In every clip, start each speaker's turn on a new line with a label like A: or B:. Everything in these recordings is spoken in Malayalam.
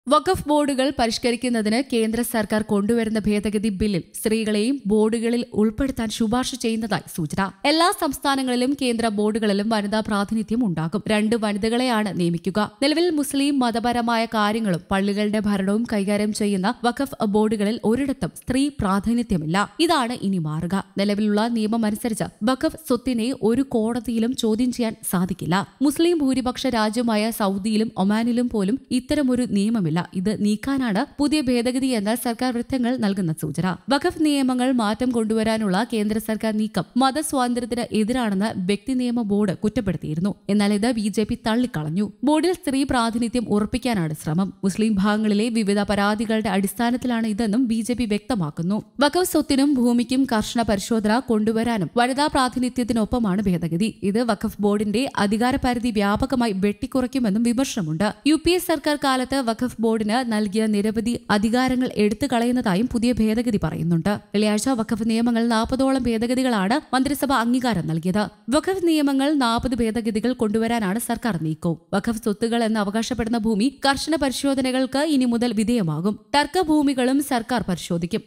A: വഖഫ് ബോർഡുകൾ പരിഷ്കരിക്കുന്നതിന് കേന്ദ്ര സർക്കാർ കൊണ്ടുവരുന്ന ഭേദഗതി ബില്ലിൽ സ്ത്രീകളെയും ബോർഡുകളിൽ ഉൾപ്പെടുത്താൻ ശുപാർശ ചെയ്യുന്നതായി സൂചന. എല്ലാ സംസ്ഥാനങ്ങളിലും കേന്ദ്ര ബോർഡുകളിലും വനിതാ പ്രാതിനിധ്യം ഉണ്ടാകും. 2 വനിതകളെയാണ് നിയമിക്കുക. നിലവിൽ മുസ്ലിം മതപരമായ കാര്യങ്ങളും പള്ളികളുടെ ഭരണവും കൈകാര്യം ചെയ്യുന്ന വഖഫ് ബോർഡുകളിൽ ഒരിടത്തും സ്ത്രീ പ്രാതിനിധ്യമില്ല. ഇതാണ് ഇനി മാറുക. നിലവിലുള്ള നിയമമനുസരിച്ച് വഖഫ് സ്വത്തിനെ ഒരു കോടതിയിലും ചോദ്യം ചെയ്യാൻ സാധിക്കില്ല. മുസ്ലിം ഭൂരിപക്ഷ രാജ്യമായ സൗദിയിലും ഒമാനിലും പോലും ഇത്തരമൊരു നിയമമില്ല. ഇത് നീക്കാനാണ് പുതിയ ഭേദഗതി എന്ന് സർക്കാർ വൃത്തങ്ങൾ നൽകുന്ന സൂചന. വഖഫ് നിയമങ്ങൾ മാറ്റം കൊണ്ടുവരാനുള്ള കേന്ദ്ര സർക്കാർ നീക്കം മതസ്വാതന്ത്ര്യത്തിന് എതിരാണെന്ന് വ്യക്തി നിയമ ബോർഡ് കുറ്റപ്പെടുത്തിയിരുന്നു. എന്നാൽ ഇത് BJP തള്ളിക്കളഞ്ഞു. ബോർഡിൽ സ്ത്രീ പ്രാതിനിധ്യം ഉറപ്പിക്കാനാണ് ശ്രമം. മുസ്ലിം ഭാഗങ്ങളിലെ വിവിധ പരാതികളുടെ അടിസ്ഥാനത്തിലാണ് ഇതെന്നും BJP വ്യക്തമാക്കുന്നു. വഖഫ് സ്വത്തിനും ഭൂമിക്കും കർശന പരിശോധന കൊണ്ടുവരാനും വനിതാ പ്രാതിനിധ്യത്തിനൊപ്പമാണ് ഭേദഗതി. ഇത് വഖഫ് ബോർഡിന്റെ അധികാരപരിധി വ്യാപകമായി വെട്ടിക്കുറയ്ക്കുമെന്നും വിമർശനമുണ്ട്. UPA സർക്കാർ കാലത്ത് വഖഫ് ബോർഡിന് നൽകിയ നിരവധി അധികാരങ്ങൾ എടുത്തു കളയുന്നതായും പുതിയ ഭേദഗതി പറയുന്നുണ്ട്. വെള്ളിയാഴ്ച വഖഫ് നിയമങ്ങൾ 40ഓളം ഭേദഗതികളാണ് മന്ത്രിസഭ അംഗീകാരം നൽകിയത്. വഖഫ് നിയമങ്ങൾ 40 ഭേദഗതികൾ കൊണ്ടുവരാനാണ് സർക്കാർ നീക്കവും. വഖഫ് സ്വത്തുകൾ എന്ന് അവകാശപ്പെടുന്ന ഭൂമി കർശന പരിശോധനകൾക്ക് ഇനി മുതൽ വിധേയമാകും. തർക്കഭൂമികളും സർക്കാർ പരിശോധിക്കും.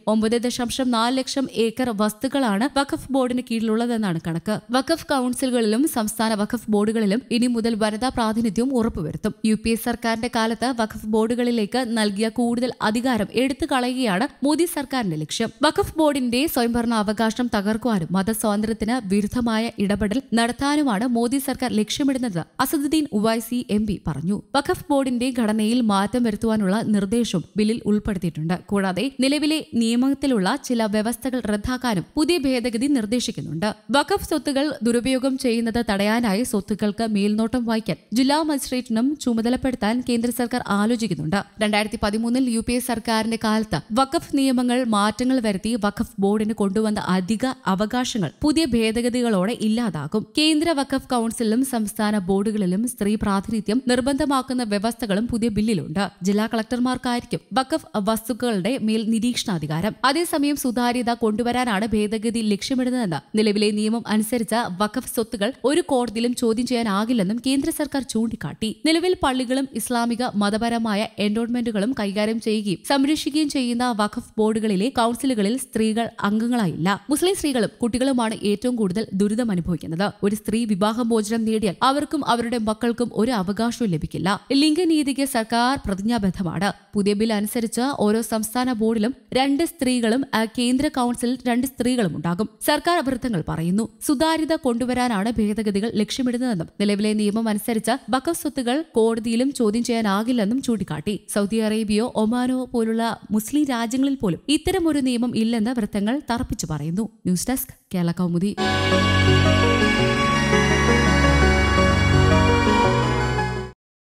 A: 9.4 ലക്ഷം ഏക്കർ വസ്തുക്കളാണ് വഖഫ് ബോർഡിന് കീഴിലുള്ളതെന്നാണ് കണക്ക്. വഖഫ് കൌൺസിലുകളിലും സംസ്ഥാന വഖഫ് ബോർഡുകളിലും ഇനി മുതൽ വനിതാ പ്രാതിനിധ്യവും ഉറപ്പുവരുത്തും. UPA സർക്കാരിന്റെ കാലത്ത് വഖഫ് ബോർഡുകളിലേക്ക് നൽകിയ കൂടുതൽ അധികാരം എടുത്തു കളയുകയാണ് മോദി സർക്കാരിന്റെ ലക്ഷ്യം. വഖഫ് ബോർഡിന്റെ സ്വയംഭരണ അവകാശം തകർക്കുവാനും മതസ്വാതന്ത്ര്യത്തിന് വിരുദ്ധമായ ഇടപെടൽ നടത്താനുമാണ് മോദി സർക്കാർ ലക്ഷ്യമിടുന്നത് അസദുദ്ദീൻ ഉവൈസി MP പറഞ്ഞു. വഖഫ് ബോർഡിന്റെ ഘടനയിൽ മാറ്റം വരുത്തുവാനുള്ള നിർദ്ദേശവും ബില്ലിൽ ഉൾപ്പെടുത്തിയിട്ടുണ്ട്. കൂടാതെ നിലവിലെ നിയമത്തിലുള്ള ചില വ്യവസ്ഥകൾ റദ്ദാക്കാനും പുതിയ ഭേദഗതി നിർദ്ദേശിക്കുന്നുണ്ട്. വഖഫ് സ്വത്തുകൾ ദുരുപയോഗം ചെയ്യുന്നത് തടയാനായി സ്വത്തുക്കൾക്ക് മേൽനോട്ടം വഹിക്കാൻ ജില്ലാ മജിസ്ട്രേറ്റിനും ചുമതലപ്പെടുത്താൻ കേന്ദ്ര സർക്കാർ ആലോചിക്കുന്നുണ്ട്. 2013 UPA സർക്കാരിന്റെ കാലത്ത് വഖഫ് നിയമങ്ങൾ മാറ്റങ്ങൾ വരുത്തി വഖഫ് ബോർഡിന് കൊണ്ടുവന്ന അധിക അവകാശങ്ങൾ പുതിയ ഭേദഗതികളോടെ ഇല്ലാതാകും. കേന്ദ്ര വഖഫ് കൌൺസിലിലും സംസ്ഥാന ബോർഡുകളിലും സ്ത്രീ പ്രാതിനിധ്യം നിർബന്ധമാക്കുന്ന വ്യവസ്ഥകളും പുതിയ ബില്ലിലുണ്ട്. ജില്ലാ കളക്ടർമാർക്കായിരിക്കും വഖഫ് വസ്തുക്കളുടെ മേൽ നിരീക്ഷണാധികാരം. അതേസമയം സുതാര്യത കൊണ്ടുവരാനാണ് ഭേദഗതി ലക്ഷ്യമിടുന്നതെന്ന് നിലവിലെ നിയമം അനുസരിച്ച് വഖഫ് സ്വത്തുകൾ ഒരു കോടതിയിലും ചോദ്യം ചെയ്യാനാകില്ലെന്നും കേന്ദ്ര സർക്കാർ ചൂണ്ടിക്കാട്ടി. നിലവിൽ പള്ളികളും ഇസ്ലാമിക മതപരമായ എൻഡോൺമെന്റുകളും കൈകാര്യം ചെയ്യുകയും സംരക്ഷിക്കുകയും ചെയ്യുന്ന വഖഫ് ബോർഡുകളിലെ കൌൺസിലുകളിൽ സ്ത്രീകൾ അംഗങ്ങളായില്ല. മുസ്ലിം സ്ത്രീകളും കുട്ടികളുമാണ് ഏറ്റവും കൂടുതൽ ദുരിതം അനുഭവിക്കുന്നത്. ഒരു സ്ത്രീ വിവാഹമോചനം നേടിയാൽ അവർക്കും അവരുടെ മക്കൾക്കും ഒരു അവകാശവും ലഭിക്കില്ല. ലിംഗനീതിക്ക് സർക്കാർ പ്രതിജ്ഞാബദ്ധമാണ്. പുതിയ ബിൽ അനുസരിച്ച് ഓരോ സംസ്ഥാന ബോർഡിലും 2 സ്ത്രീകളും കേന്ദ്ര കൌൺസിലിൽ 2 സ്ത്രീകളും ഉണ്ടാകും. സർക്കാർ വൃത്തങ്ങൾ പറയുന്നു. സുതാര്യത കൊണ്ടുവരാനാണ് ഭേദഗതികൾ ലക്ഷ്യമിടുന്നതെന്നും നിലവിലെ നിയമം അനുസരിച്ച് വഖഫ് സ്വത്തുകൾ കോടതിയിലും ചോദ്യം ചെയ്യാനാകില്ലെന്നും ചൂണ്ടിക്കാട്ടി. സൗദി അറേബ്യയോ ഒമാനോ പോലുള്ള മുസ്ലിം രാജ്യങ്ങളിൽ പോലും ഇത്തരമൊരു നിയമം ഇല്ലെന്ന് വൃത്തങ്ങൾ തറപ്പിച്ചു പറയുന്നു. News desk Kerala Kaumudi.